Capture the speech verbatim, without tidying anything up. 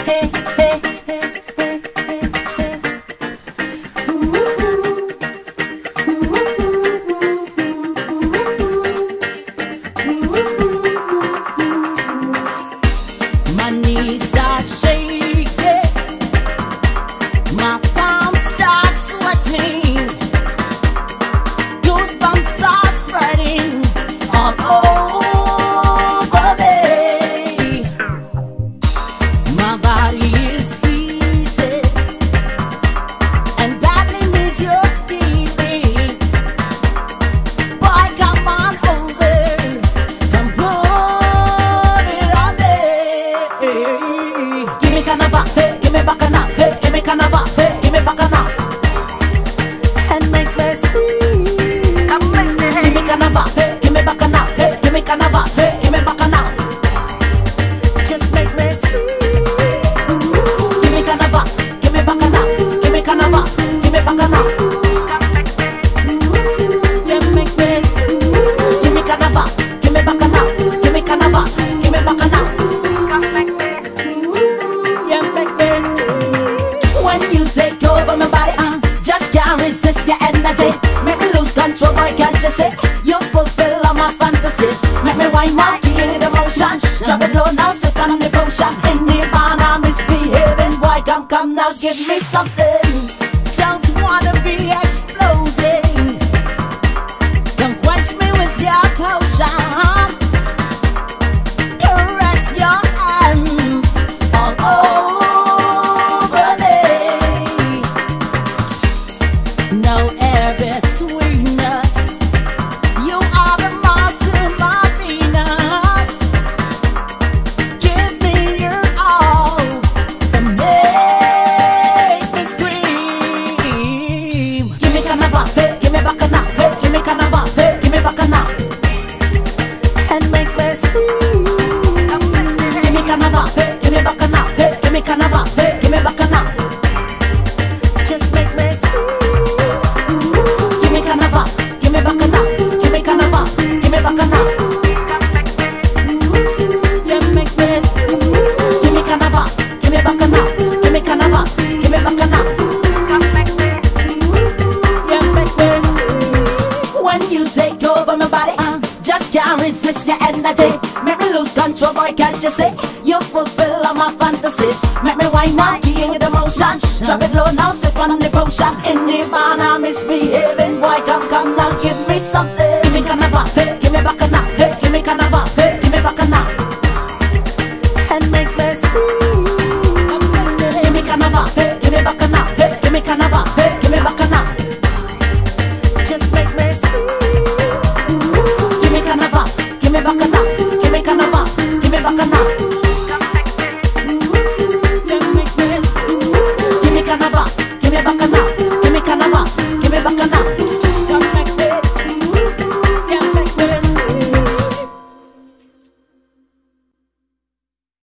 Come now, give me something. Don't wanna be exploding. Don't quench me with your potion. Caress your hands all over me. No air between us. You are the master, my Venus. Give me your all. Resist your energy, make me lose control, boy, can't you see? You fulfill all my fantasies. Make me wine now, give me the motion. Drop it low now, sip on the potion. In the bar